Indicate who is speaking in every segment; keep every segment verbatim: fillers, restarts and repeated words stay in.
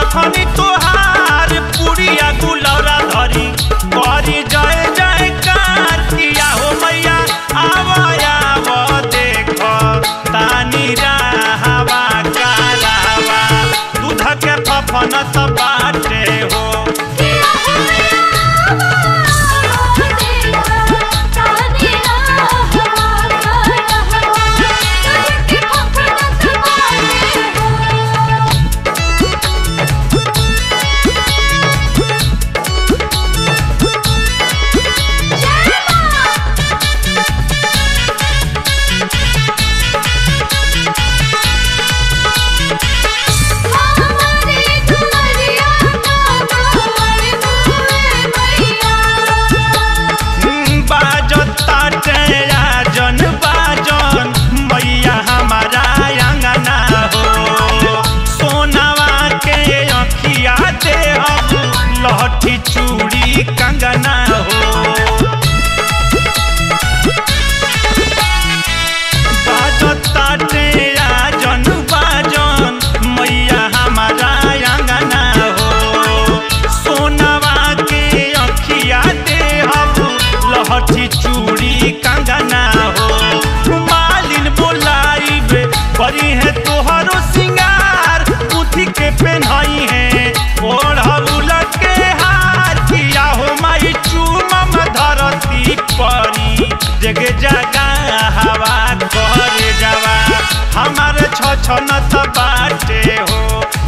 Speaker 1: रखनी तोहार पुरिया गुलौरा धरी करी जय जय कार किया हो मैया आव आव देख तानी राहवा कालावा दूध के फफन त बाटे हो लहठी चूड़ी कंगना हो बाजता तेरा जन बाजन मैया हमारा अंगना हो सोनावा के अखिया दे हम लहठी चूड़ी कंगना हो मालिन बोलाइबे बड़ी है तोहरो सिंगार बुद्धि के पहनाई है ओढ़ौल के हार किया हो माई चूमम धरती परी जग जगा हवा कर जावा हमारे छछन त बाटे हो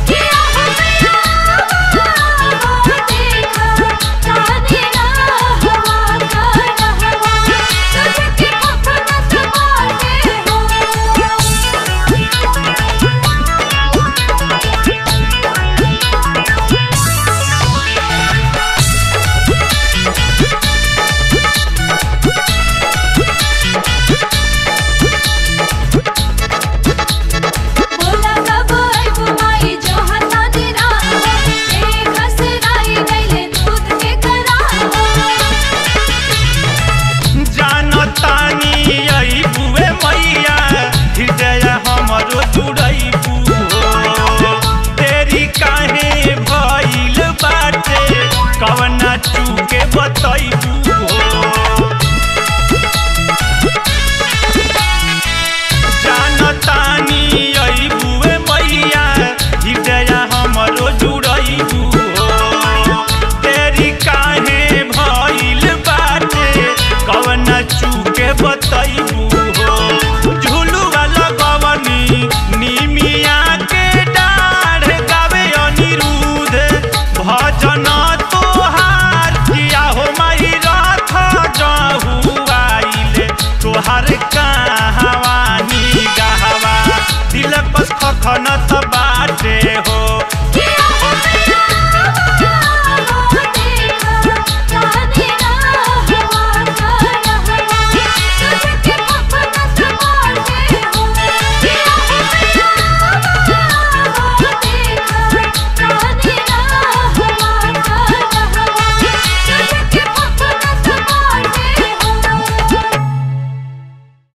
Speaker 1: कवना चूके बतैबू हो जानतानी अइबुए मैया हृदय हमरो जुड़ैबू हो तेरी काहे भइल बाटे कवना चूके बतैबू हो झुलुआ लगवनी निमिया के डाढ़ गावे अनिरुद्ध भजन तोहर कहावानी गहवा दिल पस खखन